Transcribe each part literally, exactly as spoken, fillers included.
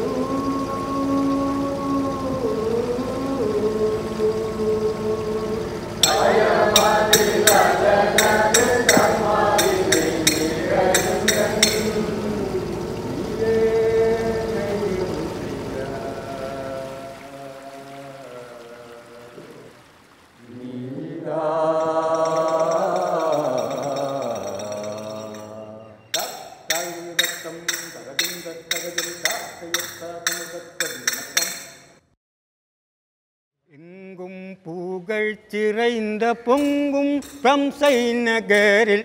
எங்கும் பூகள் சிறைந்த பொங்கும் பிரம்சை நகரில்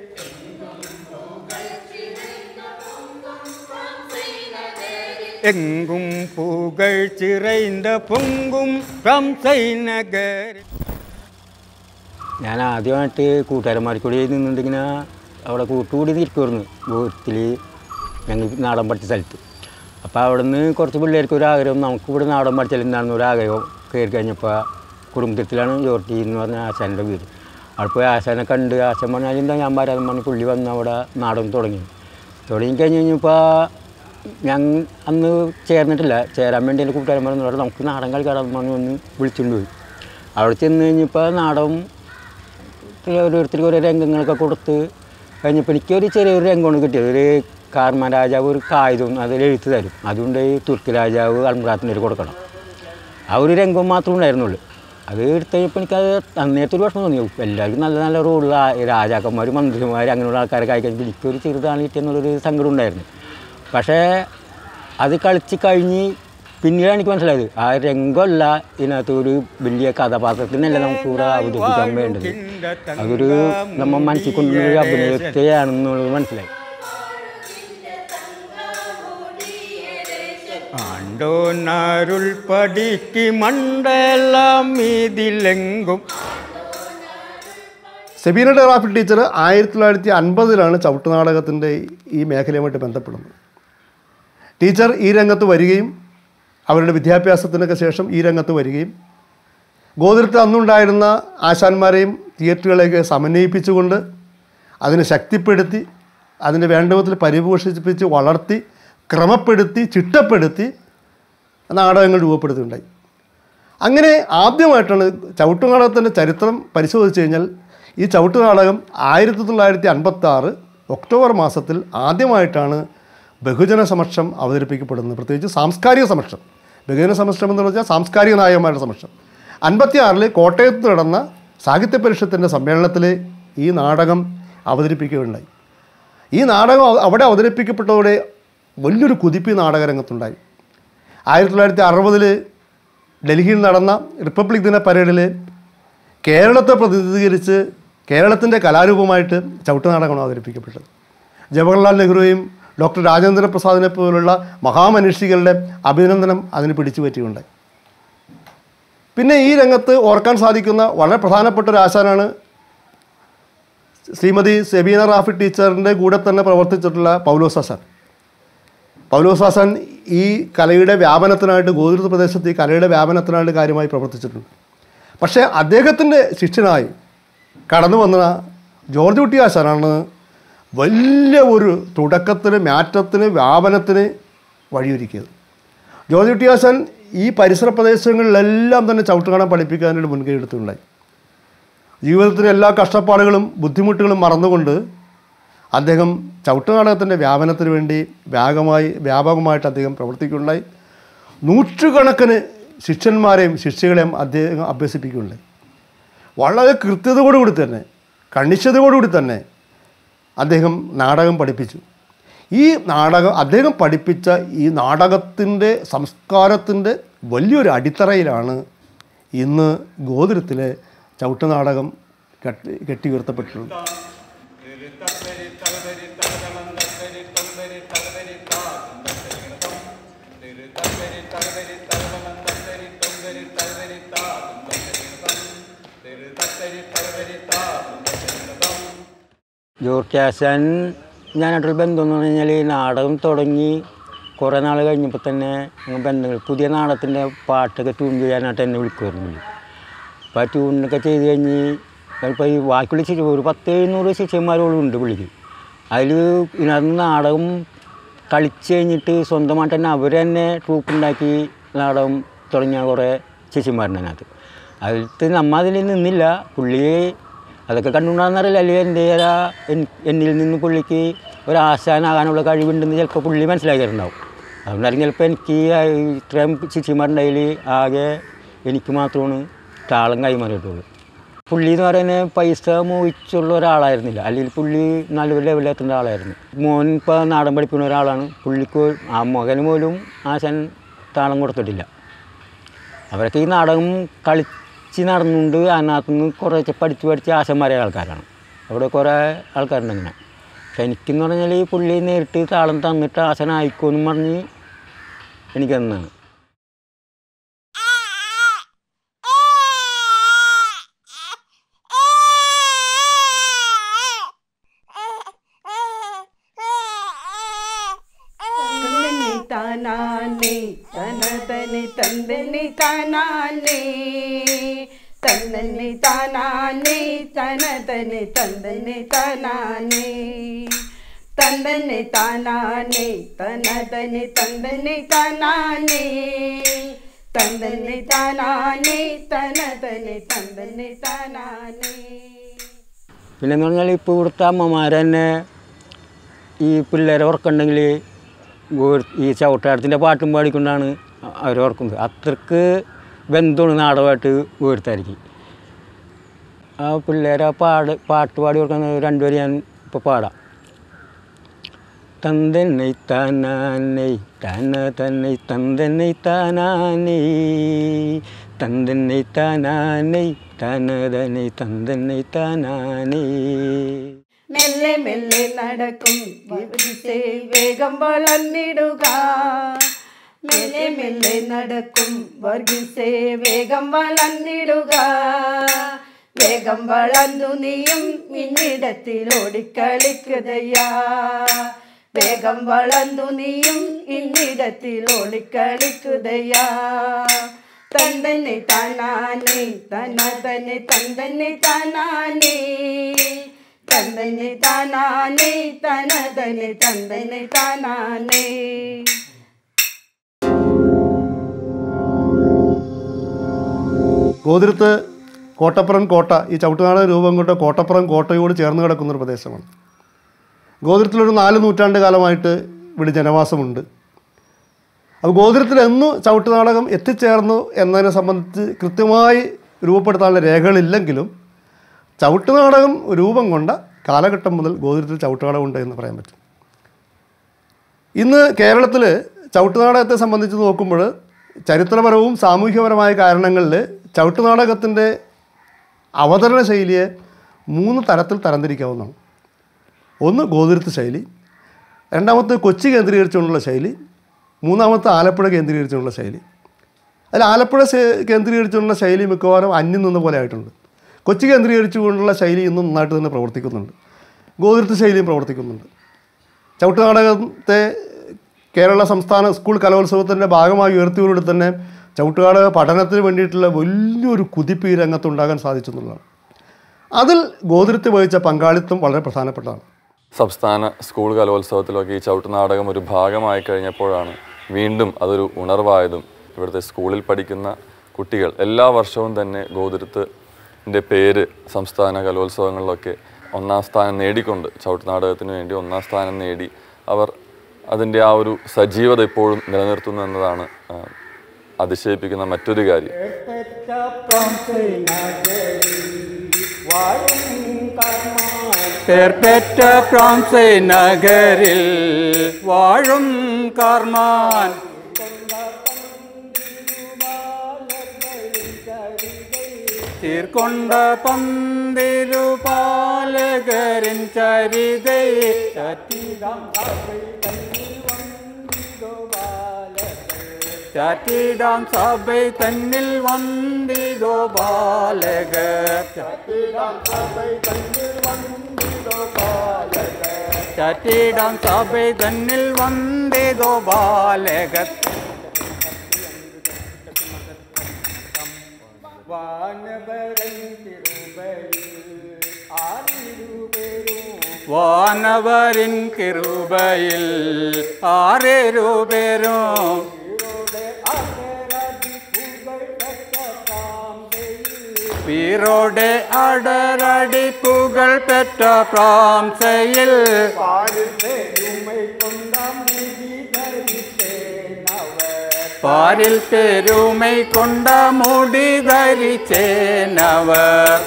எங்கும் பூகள் சிறைந்த பொங்கும் പ്രംസൈ നഗരിൽ. ഞാൻ ആദ്യമായിട്ട് കൂട്ടുകാരന്മാർക്ക് കൂടി നിന്നുകൊണ്ടിങ്ങനെ അവിടെ കൂട്ടുകൂടി നിൽക്കുമായിരുന്നു ഗോത്തിൽ ഞങ്ങൾ നാടൻ പഠിച്ച സ്ഥലത്ത്. അപ്പോൾ അവിടെ നിന്ന് കുറച്ച് പിള്ളേർക്ക് ഒരാഗ്രഹം നമുക്ക് ഇവിടെ നാടൻ പഠിച്ചാൽ എന്താണെന്ന് ഒരാഗ്രഹം കയറി കഴിഞ്ഞപ്പോൾ കുടുംബത്തിലാണ് ജോർജി എന്ന് പറഞ്ഞ ആശാൻ്റെ വീട്. അവിടെ പോയി ആശാനെ കണ്ട് ആശാൻ പറഞ്ഞാൽ എന്താ ഞാൻ വരാൻ പറഞ്ഞ് പുള്ളി വന്ന് അവിടെ നാടകം തുടങ്ങി. തുടങ്ങി കഴിഞ്ഞ് കഴിഞ്ഞപ്പോൾ ഞാൻ അന്ന് ചേർന്നിട്ടില്ല. ചേരാൻ വേണ്ടി എൻ്റെ കൂട്ടുകാരൻ പറഞ്ഞു നമുക്ക് നാടൻ കളിക്കാരാന്ന് പറഞ്ഞ് വന്ന് വിളിച്ചുകൊണ്ട് പോയി. അവിടെ ചെന്ന് കഴിഞ്ഞപ്പോൾ നാടകം ഓരോരുത്തർക്ക് ഓരോ രംഗങ്ങളൊക്കെ കൊടുത്ത് കഴിഞ്ഞപ്പോൾ എനിക്കൊരു ചെറിയൊരു രംഗമാണ് കിട്ടിയത്. ഒരു കാർമാൻ രാജാവ് ഒരു കായുധം അതിൽ എഴുത്ത് തരും. അതുകൊണ്ട് ഈ തുർക്കി രാജാവ് അൽമുറാത്തിൻ്റെ ഒരു കൊടുക്കണം. ആ ഒരു രംഗം മാത്രമേ ഉണ്ടായിരുന്നുള്ളൂ. അത് എടുത്ത് കഴിഞ്ഞപ്പോൾ എനിക്കത് അന്നേരത്തെ ഒരു വിഷമം തോന്നി. എല്ലാവർക്കും നല്ല നല്ല റോളുള്ള രാജാക്കന്മാർ മന്ത്രിമാർ അങ്ങനെയുള്ള ആൾക്കാരൊക്കെ ആയിക്കഴിഞ്ഞപ്പോൾ എനിക്കൊരു ചെറുതാണ് കിട്ടിയെന്നുള്ളൊരു സങ്കടം ഉണ്ടായിരുന്നു. പക്ഷേ അത് കളിച്ച് കഴിഞ്ഞ് പിന്നീട് എനിക്ക് മനസ്സിലായത് ആ രംഗമല്ല ഇതിനകത്ത് ഒരു വലിയ കഥാപാത്രത്തിനല്ല നമുക്ക് ഇവിടെ അവതരിപ്പിക്കാൻ വേണ്ടത്. അതൊരു നമ്മൾ മനസ്സിൽ കൊണ്ടുള്ളൊരു അഭിനയത്തെയാണെന്നുള്ളത് മനസ്സിലായി. ആണ്ടോനരുൾ പടിക്ക് മണ്ഡലം ഇതിലെങ്കും. സെബീന റാഫി ടീച്ചർ ആയിരത്തി തൊള്ളായിരത്തി അൻപതിലാണ് ചവിട്ടുനാടകത്തിൻ്റെ ഈ മേഖലയുമായിട്ട് ബന്ധപ്പെടുന്നത്. ടീച്ചർ ഈ രംഗത്ത് വരികയും അവരുടെ വിദ്യാഭ്യാസത്തിനൊക്കെ ശേഷം ഈ രംഗത്ത് വരികയും ഗോതിരത്തിൽ അന്നുണ്ടായിരുന്ന ആശാന്മാരെയും തിയേറ്ററുകളെയൊക്കെ സമന്വയിപ്പിച്ചുകൊണ്ട് അതിനെ ശക്തിപ്പെടുത്തി അതിൻ്റെ വേണ്ട വിധത്തിൽ പരിപോഷിപ്പിച്ച് വളർത്തി ക്രമപ്പെടുത്തി ചിട്ടപ്പെടുത്തി നാടകങ്ങൾ രൂപപ്പെടുത്തുകയുണ്ടായി. അങ്ങനെ ആദ്യമായിട്ടാണ് ചവിട്ടുനാടകത്തിൻ്റെ ചരിത്രം പരിശോധിച്ച് കഴിഞ്ഞാൽ ഈ ചവിട്ടുനാടകം ആയിരത്തി തൊള്ളായിരത്തി അൻപത്തി ആറ് ഒക്ടോബർ മാസത്തിൽ ആദ്യമായിട്ടാണ് ബഹുജന സമക്ഷം അവതരിപ്പിക്കപ്പെടുന്നത്. പ്രത്യേകിച്ച് സാംസ്കാരിക സമക്ഷം. ബഹുജന സമക്ഷം എന്ന് വെച്ചാൽ സാംസ്കാരിക നായകന്മാരുടെ സമക്ഷം. അൻപത്തി ആറിൽ കോട്ടയത്ത് നടന്ന സാഹിത്യ പരിഷത്തിൻ്റെ സമ്മേളനത്തിൽ ഈ നാടകം അവതരിപ്പിക്കുകയുണ്ടായി. ഈ നാടകം അവിടെ അവതരിപ്പിക്കപ്പെട്ടതോടെ വലിയൊരു കുതിപ്പ് നാടകരംഗത്തുണ്ടായി. ആയിരത്തി തൊള്ളായിരത്തി അറുപതിൽ ഡൽഹിയിൽ നടന്ന റിപ്പബ്ലിക് ദിന പരേഡിൽ കേരളത്തെ പ്രതിനിധീകരിച്ച് കേരളത്തിൻ്റെ കലാരൂപമായിട്ട് ചവിട്ടുനാടകമാണ് അവതരിപ്പിക്കപ്പെട്ടത്. ജവഹർലാൽ നെഹ്റുവും ഡോക്ടർ രാജേന്ദ്ര പ്രസാദിനെ പോലുള്ള മഹാമനുഷ്യകളുടെ അഭിനന്ദനം അതിന് പിടിച്ചു പറ്റിയുണ്ടായി. പിന്നെ ഈ രംഗത്ത് ഓർക്കാൻ സാധിക്കുന്ന വളരെ പ്രധാനപ്പെട്ട ഒരു ആശാനാണ് ശ്രീമതി സെബീന റാഫി ടീച്ചറിൻ്റെ കൂടെ തന്നെ പ്രവർത്തിച്ചിട്ടുള്ള പൗലോസ് ആശാൻ. പൗലോസ് ആശാൻ ഈ കലയുടെ വ്യാപനത്തിനായിട്ട് ഗോതിരത്ത് പ്രദേശത്ത് ഈ കലയുടെ വ്യാപനത്തിനായിട്ട് കാര്യമായി പ്രവർത്തിച്ചിട്ടുണ്ട്. പക്ഷേ അദ്ദേഹത്തിൻ്റെ ശിഷ്യനായി കടന്നു വന്ന ജോർജ് കുട്ടി ആശാനാണ് വലിയ ഒരു തുടക്കത്തിന് മാറ്റത്തിന് വ്യാപനത്തിന് വഴിയൊരുക്കിയത്. ജോർജ് കുട്ടി ആശാൻ ഈ പരിസര പ്രദേശങ്ങളിലെല്ലാം തന്നെ ചവിട്ടുനാടകം പഠിപ്പിക്കാനായിട്ട് മുൻകൈ എടുത്തിട്ടുണ്ടായി. ജീവിതത്തിലെ എല്ലാ കഷ്ടപ്പാടുകളും ബുദ്ധിമുട്ടുകളും മറന്നുകൊണ്ട് അദ്ദേഹം ചവിട്ടുനാടകത്തിൻ്റെ വ്യാപനത്തിന് വേണ്ടി വ്യാപകമായി വ്യാപകമായിട്ട് അദ്ദേഹം പ്രവർത്തിക്കുകയുണ്ടായി. നൂற்றுകണക്കിന് ശിഷ്യന്മാരെയും ശിഷ്യകളെയും അദ്ദേഹം അഭ്യസിപ്പിക്കുകയുണ്ടായി. വളരെ കൃത്യതയോടുകൂടി തന്നെ കണിശതയോടുകൂടി തന്നെ അദ്ദേഹം നാടകം പഠിപ്പിച്ചു. ഈ നാടകം അദ്ദേഹം പഠിപ്പിച്ച ഈ നാടകത്തിൻ്റെ സംസ്കാരത്തിൻ്റെ വലിയൊരു അടിത്തറയിലാണ് ഇന്ന് ഗോതിരത്തിലെ ചവിട്ടുനാടകം കെട്ടി കെട്ടി ഉയർത്തപ്പെട്ടിട്ടുള്ളത്. ജോർജ് ആശാൻ ഞാനായിട്ടുള്ള ബന്ധം എന്ന് പറഞ്ഞു കഴിഞ്ഞാൽ നാടകം തുടങ്ങി കുറേ നാൾ കഴിഞ്ഞപ്പോൾ തന്നെ ബന്ധങ്ങൾ പുതിയ നാടകത്തിൻ്റെ പാട്ടൊക്കെ ട്യൂൺ ചെയ്യാനായിട്ട് എന്നെ വിളിക്കുമായിരുന്നു. അപ്പോൾ ആ ട്യൂണിനൊക്കെ ചെയ്ത് കഴിഞ്ഞ് ഇപ്പോൾ ഈ ബാക്കിയുള്ള ശിക്ഷ ഒരു പത്ത് എഴുന്നൂറ് ശിഷ്യന്മാരോളം ഉണ്ട് പുള്ളിക്ക്. അതിൽ ഇതിനകത്ത് നാടകം കളിച്ച് കഴിഞ്ഞിട്ട് സ്വന്തമായിട്ട് തന്നെ അവർ തന്നെ ട്രൂപ്പുണ്ടാക്കി നാടകം തുടങ്ങിയ കുറേ ചേച്ചിമാരുണ്ട്. അതിൽ നമ്മ അതിൽ നിന്നില്ല. പുള്ളി അതൊക്കെ കണ്ടുകൊണ്ടാണെന്നറിയില്ല, അല്ലെങ്കിൽ എൻ്റെ എന്നിൽ നിന്ന് പുള്ളിക്ക് ഒരാശാനാകാനുള്ള കഴിവുണ്ടെന്ന് ചിലപ്പോൾ പുള്ളി മനസ്സിലാക്കിയിട്ടുണ്ടാവും. അതുകൊണ്ടായിരിക്കും ചിലപ്പോൾ എനിക്ക് ഇത്രയും ചേച്ചിമാരുണ്ടായാൽ ആകെ എനിക്ക് മാത്രമാണ് താളം കൈമാറിയിട്ടുള്ളൂ. പുള്ളി എന്ന് പറയുന്നത് പൈസ മോഹിച്ചുള്ള ഒരാളായിരുന്നില്ല, അല്ലെങ്കിൽ പുള്ളി നല്ലൊരു ലെവലിലെത്തേണ്ട ആളായിരുന്നു. മോൻ ഇപ്പോൾ നാടൻ പഠിപ്പിക്കുന്ന ഒരാളാണ്. പുള്ളിക്ക് ആ മകന് പോലും ആശാൻ താളം കൊടുത്തിട്ടില്ല. അവരൊക്കെ ഈ നാടകം കളിച്ച് നടന്നുകൊണ്ട് അതിനകത്തു നിന്ന് കുറേശ്ശെ പഠിച്ച് പഠിച്ച് ആശന്മാരായ ആൾക്കാരാണ്. അവിടെ കുറേ ആൾക്കാരുണ്ട് അങ്ങനെ. പക്ഷെ എനിക്കെന്ന് പറഞ്ഞാൽ ഈ പുള്ളി നേരിട്ട് താളം തന്നിട്ട് ആശാനായിക്കോന്നും പറഞ്ഞ് എനിക്ക് തന്നാണ്. താനാനേ തനതനി തന്ദനി താനാനേ തന്ദനി താനാനേ തനതനി തന്ദനി താനാനേ തന്ദനി താനാനേ തനതനി തന്ദനി താനാനേ തന്ദനി താനാനേ തനതനി തന്ദനി താനാനേ. പിന്നെന്ന് പറഞ്ഞാൽ ഇപ്പോൾ ഇവിടുത്തെ അമ്മമാർ തന്നെ ഈ പിള്ളേരെ ഓർക്കുന്നുണ്ടെങ്കിൽ ഈ ചവിട്ടാട്ടത്തിൻ്റെ പാട്ടും പാടിക്കൊണ്ടാണ് അവർ ഓർക്കുന്നത്. അത്രക്ക് ബന്ധമാണ് നാടകമായിട്ട് വേർത്തായിരിക്കും. ആ പിള്ളേരെ പാട് പാട്ട് പാടി ഓർക്കുന്ന രണ്ടുപേരും ഞാൻ ഇപ്പോൾ പാടാം. തന്തെന്നൈ താനാനൈ താന തന്നൈ തന്തെന്നൈ താനാനൈ തന്തെന്നൈ താനാനൈ താനതനൈ തന്തെന്നൈ താനാനൈ. മെല്ലെ മെല്ലെ നടക്കും വേഗം വളർന്നിടുക, മെല്ലെ മെല്ലെ നടക്കും വർഗീസേ വേഗം വളർന്നിടുക. വേഗം വളർന്നു നീയും ഇന്നിടത്തിൽ ഓടിക്കളിക്കുകയാ, വേഗം വളർന്നു നീയും ഇന്നിടത്തിൽ ഓടിക്കളിക്കുകയാ. തന്ദനെ താനാനേ തനതനെ തന്ദനെ താനാനേ തന്ദനെ താനാനേ തനതനെ തന്ദനെ താനാനേ. ഗോതിരത്ത് കോട്ടപ്പുറം കോട്ട, ഈ ചവിട്ടുനാടക രൂപം കൊണ്ട് കോട്ടപ്പുറം കോട്ടയോട് ചേർന്ന് കിടക്കുന്നൊരു പ്രദേശമാണ്. ഗോതിരത്തിലൊരു നാല് നൂറ്റാണ്ട് കാലമായിട്ട് ഇവിടെ ജനവാസമുണ്ട്. അപ്പോൾ ഗോതിരത്തിൽ എന്ന് ചവിട്ടുനാടകം എത്തിച്ചേർന്നു എന്നതിനെ സംബന്ധിച്ച് കൃത്യമായി രൂപപ്പെടുത്താനുള്ള രേഖകളില്ലെങ്കിലും ചവിട്ടുനാടകം രൂപം കൊണ്ട കാലഘട്ടം മുതൽ ഗോതിരത്തിൽ ചവിട്ടുനാടകം ഉണ്ട് എന്ന് പറയാൻ പറ്റും. ഇന്ന് കേരളത്തിൽ ചവിട്ടുനാടകത്തെ സംബന്ധിച്ച് നോക്കുമ്പോൾ ചരിത്രപരവും സാമൂഹികപരമായ കാരണങ്ങളിൽ ചവിട്ടുനാടകത്തിൻ്റെ അവതരണ ശൈലിയെ മൂന്ന് തരത്തിൽ തരംതിരിക്കാവുന്നതാണ്. ഒന്ന് ഗോതിരത്ത് ശൈലി, രണ്ടാമത്തെ കൊച്ചി കേന്ദ്രീകരിച്ചുകൊണ്ടുള്ള ശൈലി, മൂന്നാമത്തെ ആലപ്പുഴ കേന്ദ്രീകരിച്ചുകൊണ്ടുള്ള ശൈലി. അതിൽ ആലപ്പുഴ കേന്ദ്രീകരിച്ചുകൊണ്ടുള്ള ശൈലി മിക്കവാറും അന്യം നിന്ന പോലെ ആയിട്ടുണ്ട്. കൊച്ചി കേന്ദ്രീകരിച്ചുകൊണ്ടുള്ള ശൈലി ഇന്നും നന്നായിട്ട് തന്നെ പ്രവർത്തിക്കുന്നുണ്ട്. ഗോതിരത്ത് ശൈലിയും പ്രവർത്തിക്കുന്നുണ്ട്. ചവിട്ടുനാടകത്തെ കേരള സംസ്ഥാന സ്കൂൾ കലോത്സവത്തിൻ്റെ ഭാഗമായി ഉയർത്തിയോടെ തന്നെ ചവിട്ടുനാടക പഠനത്തിന് വേണ്ടിയിട്ടുള്ള വലിയൊരു കുതിപ്പ് ഈ രംഗത്തുണ്ടാകാൻ സാധിച്ചെന്നുള്ളതാണ്. അതിൽ ഗോതിരത്ത് വഹിച്ച പങ്കാളിത്തം വളരെ പ്രധാനപ്പെട്ടതാണ്. സംസ്ഥാന സ്കൂൾ കലോത്സവത്തിലൊക്കെ ഈ ചവിട്ടുനാടകം ഒരു ഭാഗമായി കഴിഞ്ഞപ്പോഴാണ് വീണ്ടും അതൊരു ഉണർവായതും ഇവിടുത്തെ സ്കൂളിൽ പഠിക്കുന്ന കുട്ടികൾ എല്ലാ വർഷവും തന്നെ ഗോതിരത്തിൻ്റെ പേര് സംസ്ഥാന കലോത്സവങ്ങളിലൊക്കെ ഒന്നാം സ്ഥാനം നേടിക്കൊണ്ട് ചവിട്ടുനാടകത്തിന് വേണ്ടി ഒന്നാം സ്ഥാനം നേടി അവർ അതിൻ്റെ ആ ഒരു സജീവത ഇപ്പോഴും നിലനിർത്തുന്നു എന്നതാണ് അതിശയിപ്പിക്കുന്ന മറ്റൊരു കാര്യം. പേർപെറ്റ ഫ്രാൻസ് നഗരിൽ വാഴും കാർമാൻ തീർക്കൊണ്ട പന്തിരുപാലകരിൻ ചരിതേ ചാറ്റിടാം സഭை തന്നിൽ വന്ദിതോ ബാലകർ ചാറ്റിടാം സഭை തന്നിൽ വന്ദിതോ ബാലകർ. വാനവരൻ തിരുവയിൽ ആറിരുപേരും വാനവരിൻ കിരുബയിൽ ആരേരു പേരും വീരോടെ അടരടിപ്പുകൾ പെറ്റ പ്രാംസയിൽ പാരിൽ പെരുമൈ കൊണ്ട മുടി ധരിച്ചേനവർ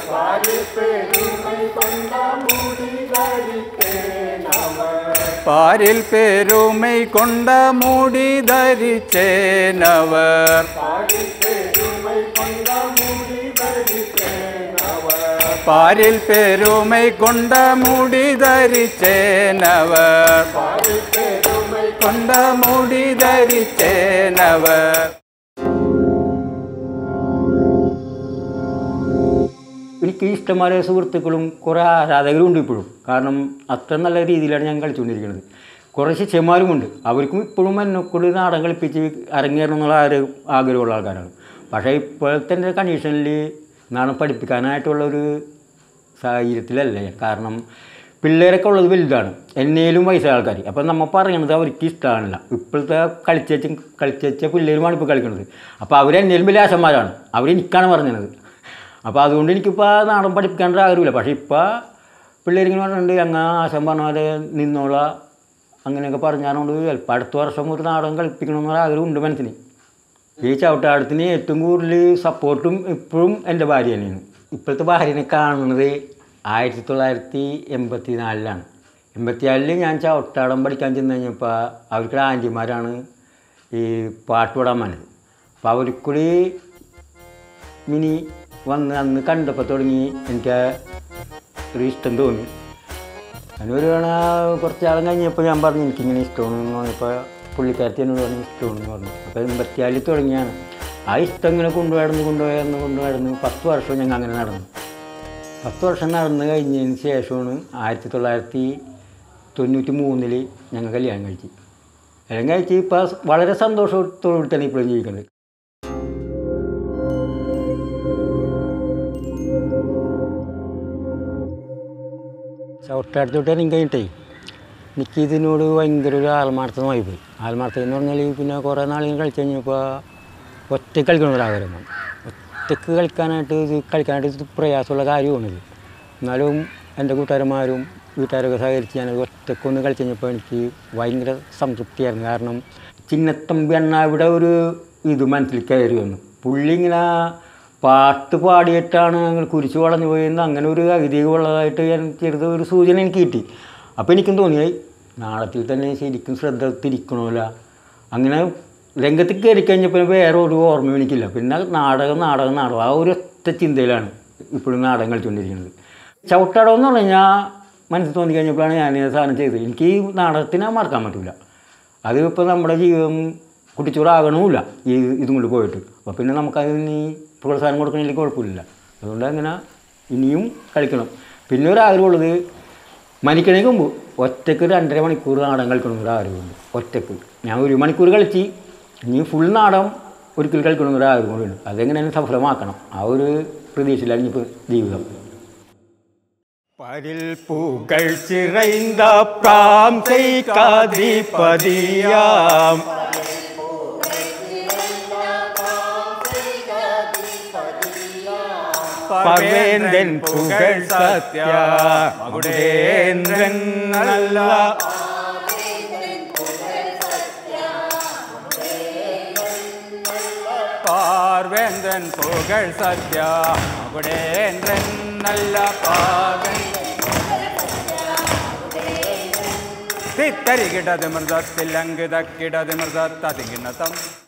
പാരിൽ പെരുമൈ കൊണ്ട മുടി ധരിച്ചേനവർ പാരിൽ പെരുമൈ കൊണ്ട മുടി ധരിച്ചേനവർ കൊണ്ട മുടി ധരിച്ചേനവർ. എനിക്ക് ഇഷ്ടമായ സുഹൃത്തുക്കളും കുറേ ആരാധകരും ഉണ്ട് ഇപ്പോഴും. കാരണം അത്ര നല്ല രീതിയിലാണ് ഞാൻ കളിച്ചുകൊണ്ടിരിക്കുന്നത്. കുറേ ശിഷ്യന്മാരുമുണ്ട്, അവർക്കും ഇപ്പോഴും എന്നെക്കൂടി നാടകം കളിപ്പിച്ച് അരങ്ങേറണം എന്നുള്ള ആരും ആഗ്രഹമുള്ള ആൾക്കാരാണ്. പക്ഷേ ഇപ്പോഴത്തെ എൻ്റെ കണ്ടീഷനിൽ നാടകം പഠിപ്പിക്കാനായിട്ടുള്ളൊരു സാഹചര്യത്തിലല്ല ഞാൻ. കാരണം പിള്ളേരൊക്കെ ഉള്ളത് വലുതാണ്, എന്നേലും വയസ്സായ ആൾക്കാർ. അപ്പം നമ്മൾ പറയണത് അവർക്ക് ഇഷ്ടമാണില്ല. ഇപ്പോഴത്തെ കളിച്ചേച്ച് കളിച്ചേച്ച പിള്ളേരുമാണ് ഇപ്പോൾ കളിക്കുന്നത്. അപ്പോൾ അവരെന്നേലും വലിയ ആശന്മാരാണ്, അവരെനിക്കാണ് പറഞ്ഞത്. അപ്പോൾ അതുകൊണ്ട് എനിക്കിപ്പോൾ നാടകം പഠിപ്പിക്കേണ്ട ആഗ്രഹമില്ല. പക്ഷേ ഇപ്പോൾ പിള്ളേരിങ്ങനെ പറഞ്ഞിട്ടുണ്ട്, അങ്ങ് ആശം പറഞ്ഞ പോലെ നിന്നോളാം അങ്ങനെയൊക്കെ പറഞ്ഞാലുകൊണ്ട് ചിലപ്പോൾ അടുത്ത വർഷം ഒരു നാടകം കളിപ്പിക്കണമെന്നുള്ള ആഗ്രഹമുണ്ട് മനസ്സിന്. ഈ ചവിട്ടാടത്തിന് ഏറ്റവും കൂടുതൽ സപ്പോർട്ടും ഇപ്പോഴും എൻ്റെ ഭാര്യ തന്നെയാണ്. ഇപ്പോഴത്തെ ഭാര്യനെ കാണുന്നത് ആയിരത്തി തൊള്ളായിരത്തി എൺപത്തി നാലിലാണ്. എൺപത്തിനാലിൽ ഞാൻ ചവിട്ടാടം പഠിക്കാൻ ചെന്ന് കഴിഞ്ഞപ്പോൾ അവർക്ക് ആൻറ്റിമാരാണ് ഈ പാട്ട് പാടാൻ വന്നത്. അപ്പോൾ അവർക്കൂടി മിനി വന്ന് അന്ന് കണ്ടപ്പോൾ തുടങ്ങി എനിക്ക് ഒരു ഇഷ്ടം തോന്നി. അതിനൊരു വേണ കുറച്ചാളും കഴിഞ്ഞപ്പോൾ ഞാൻ പറഞ്ഞു എനിക്കിങ്ങനെ ഇഷ്ടമാണെന്ന് പറഞ്ഞപ്പോൾ പുള്ളിക്കാരത്തി എന്നോട് പറഞ്ഞ് ഇഷ്ടമാണെന്ന് പറഞ്ഞു. അപ്പോൾ എൺപത്തിനാലിൽ തുടങ്ങിയാണ് ആ ഇഷ്ടം ഇങ്ങനെ കൊണ്ടുപോയിരുന്നു കൊണ്ടുപോയെന്ന് കൊണ്ടുപോയിരുന്നു പത്ത് വർഷം ഞങ്ങൾ അങ്ങനെ നടന്നു. പത്ത് വർഷം നടന്നു കഴിഞ്ഞതിന് ശേഷമാണ് ആയിരത്തി തൊള്ളായിരത്തി തൊണ്ണൂറ്റി മൂന്നിൽ ഞങ്ങൾ കല്യാണം കഴിച്ചു. കല്യാണം കഴിച്ച് ഇപ്പോൾ വളരെ സന്തോഷത്തോടുകൂടി തന്നെ ഇപ്പോഴും ജീവിക്കുന്നത്. ചവിട്ടാടത്തോട്ട് ഇറങ്ങി കഴിഞ്ഞിട്ടേ എനിക്കിതിനോട് ഭയങ്കര ഒരു ആത്മാർത്ഥമായി പോയി. ആത്മാർത്ഥം എന്ന് പറഞ്ഞാൽ പിന്നെ കുറേ നാളിങ്ങനെ കളിച്ച് കഴിഞ്ഞപ്പോൾ ഒറ്റയ്ക്ക് കളിക്കണം ഒരാഗ്രഹമാണ്. ഒറ്റയ്ക്ക് കളിക്കാനായിട്ട് ഇത് കളിക്കാനായിട്ട് ഇത് പ്രയാസമുള്ള കാര്യമാണിത്. എന്നാലും എൻ്റെ കൂട്ടുകാരന്മാരും വീട്ടുകാരൊക്കെ സഹകരിച്ച് ഞാനത് ഒറ്റയ്ക്കൊന്ന് കളിച്ച് കഴിഞ്ഞപ്പോൾ എനിക്ക് ഭയങ്കര സംതൃപ്തിയായിരുന്നു. കാരണം ചിന്നത്തമ്പി അണ്ണ ഇവിടെ ഒരു ഇത് മനസ്സിൽ കയറി വന്നു. പുള്ളി ഇങ്ങനെ പാട്ട് പാടിയിട്ടാണ് ഞങ്ങൾ കുരിശ് വളഞ്ഞു പോയെന്ന് അങ്ങനെ ഒരു ഐതിഹ്യമുള്ളതായിട്ട് എനിക്കെടുത്ത ഒരു സൂചന എനിക്ക് കിട്ടി. അപ്പോൾ എനിക്കും തോന്നിയായി നാടകത്തിൽ തന്നെ ശരിക്കും ശ്രദ്ധ തിരിക്കണമല്ല. അങ്ങനെ രംഗത്ത് കയറി കഴിഞ്ഞപ്പോൾ വേറെ ഒരു ഓർമ്മയും എനിക്കില്ല. പിന്നെ നാടകം നാടകം നാടകം ആ ഒരു ഒറ്റ ചിന്തയിലാണ് ഇപ്പോഴും നാടകം കളിച്ചുകൊണ്ടിരിക്കുന്നത്. ചവിട്ടാടം എന്ന് പറഞ്ഞു കഴിഞ്ഞാൽ മനസ്സിൽ തോന്നി കഴിഞ്ഞപ്പോഴാണ് ഞാൻ ഈ സാധനം ചെയ്തത്. എനിക്ക് ഈ നാടകത്തിനെ മറക്കാൻ പറ്റില്ല. അത് ഇപ്പോൾ നമ്മുടെ ജീവിതം കുട്ടിച്ചോറാകണമില്ല ഈ ഇതും കൊണ്ട് പോയിട്ട്. അപ്പോൾ പിന്നെ നമുക്കതിന് പ്രോത്സാഹനം കൊടുക്കണമെങ്കിൽ കുഴപ്പമില്ല. അതുകൊണ്ട് അങ്ങനെ ഇനിയും കളിക്കണം. പിന്നെ ഒരു ആഗ്രഹമുള്ളത് മരിക്കണേക്ക് മുമ്പ് ഒറ്റയ്ക്ക് രണ്ടര മണിക്കൂർ നാടകം കളിക്കണമെന്നൊരു ആഗ്രഹമുണ്ട്. ഒറ്റയ്ക്ക് ഞാൻ ഒരു മണിക്കൂർ കളിച്ച് ഇനി ഫുൾ നാടകം ഒരിക്കൽ കളിക്കണമെന്നൊരു ആഗ്രഹം കൂടിയുണ്ട്. അതെങ്ങനെയാണ് സഫലമാക്കണം. ആ ഒരു പ്രതീക്ഷയിലാണ് ഇപ്പോൾ ജീവിതം. പരിൽ പൂക്കൾ ചിറൈந்த പ്രാംസൈകാധിപതിയാം പവേന്ദ്രൻ പുകൾ സത്യ മകുടേന്ദ്രൻ നല്ല പാർവേന്ദ്രൻ പുകൾ സത്യ മകുടേന്ദ്രൻ നല്ല പാവൻ തിത്തരികിടത് മൃതത്തിൽ അങ്കിതക്കിടത് മൃതത്തതികിണതം